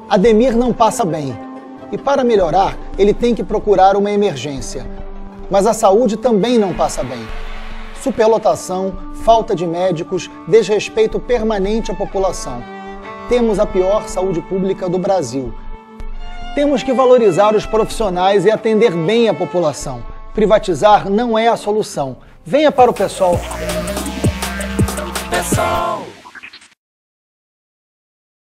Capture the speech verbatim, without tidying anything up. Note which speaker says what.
Speaker 1: Ademir não passa bem. E para melhorar, ele tem que procurar uma emergência. Mas a saúde também não passa bem. Superlotação, falta de médicos, desrespeito permanente à população. Temos a pior saúde pública do Brasil. Temos que valorizar os profissionais e atender bem a população. Privatizar não é a solução. Venha para o PSOL. PSOL.